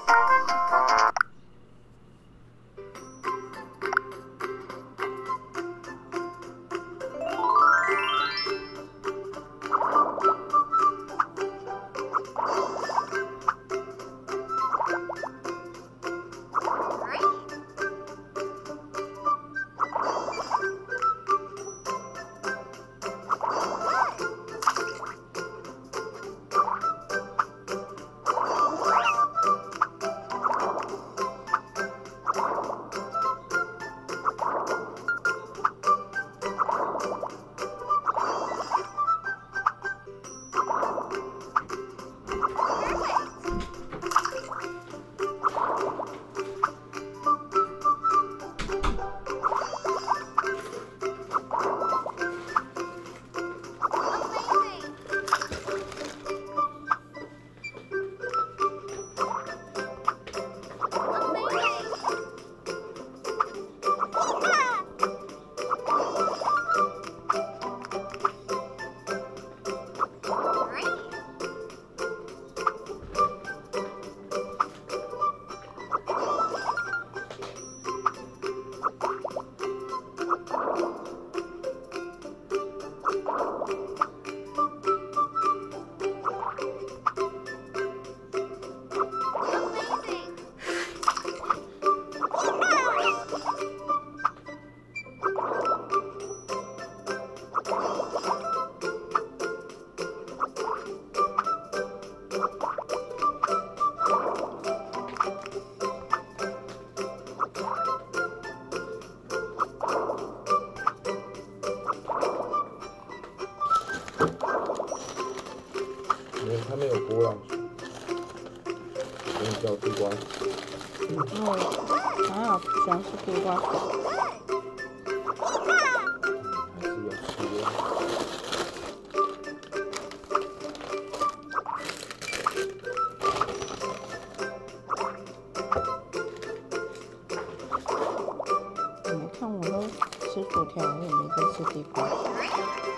它没有波浪形，所以叫地瓜球。 喜欢吃地瓜球。 还是要吃啊。 你看我都吃薯条，我也没在吃地瓜球。